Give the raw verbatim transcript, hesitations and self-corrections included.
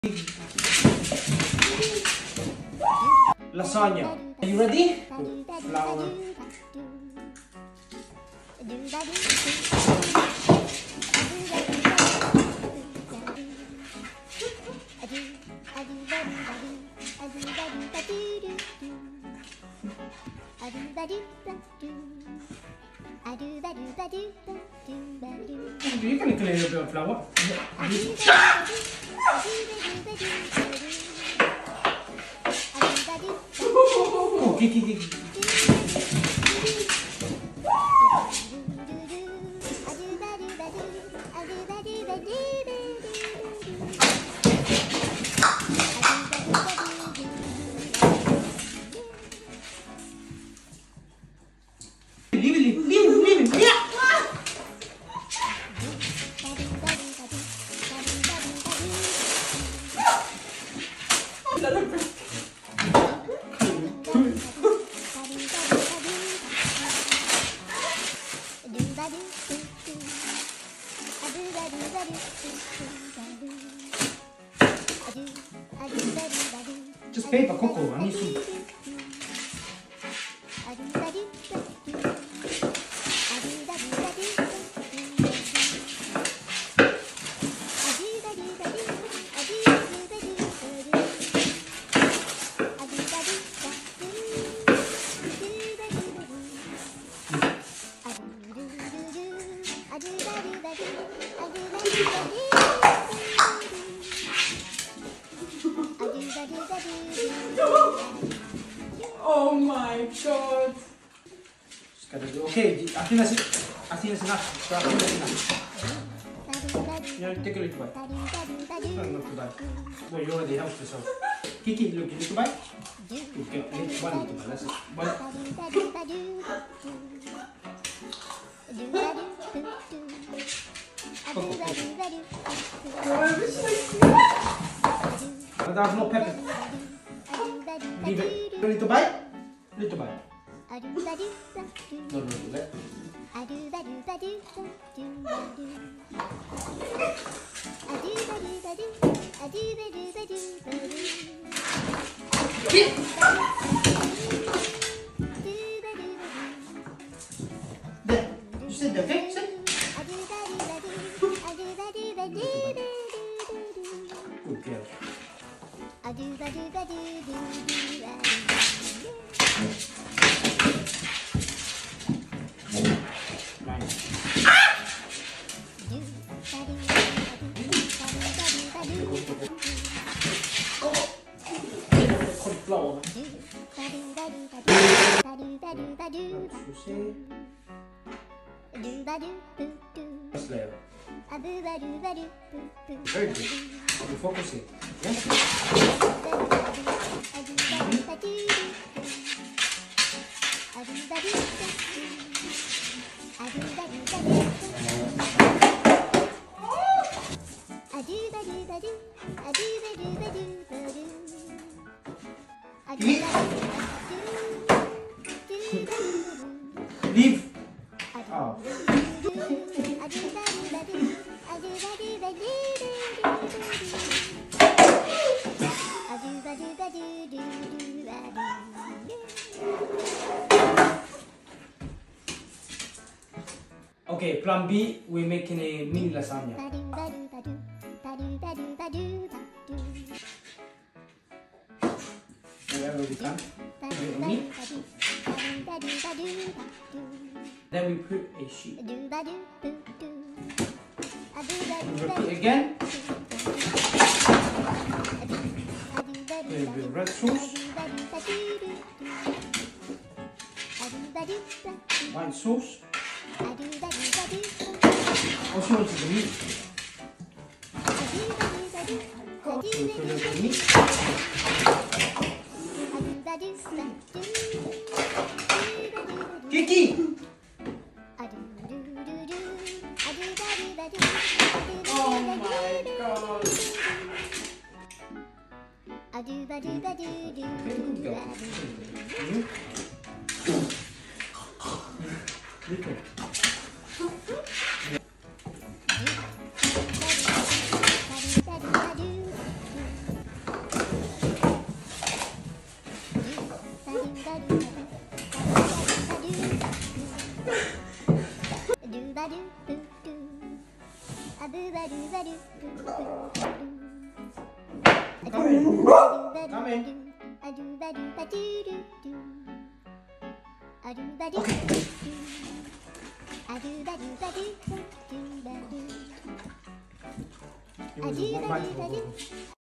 Lasagna. Are you ready? Put flour. You can include a bit of flour. Oh, kick, kick, kick. Leave it, leave it, leave it, leave it. Yeah. Just paper cocoa, I need some. Oh my god! Just gotta do. Okay, I think that's it. I think that's enough. So I think that's enough. You know, take a little bite. No, not too bad. Well, you already helped yourself. Kiki, look, a little bite. Okay, one little bite. That's it. One. But there's no pepper. Leave it. A little bite. Little bite. No, no, no. Let. There. You sit there, okay? Sit. Good girl. Cauliflower. First layer. Very good. You focus it. Yes. Leave. Oh. Okay, plan B, we're making a mini lasagna. Wherever we can. Meat. Then we put a sheet. Repeat again. There will be red sauce. White sauce. Also want the meat. So put the meat. Kiki! Oh my god! Little. 画面画面 OK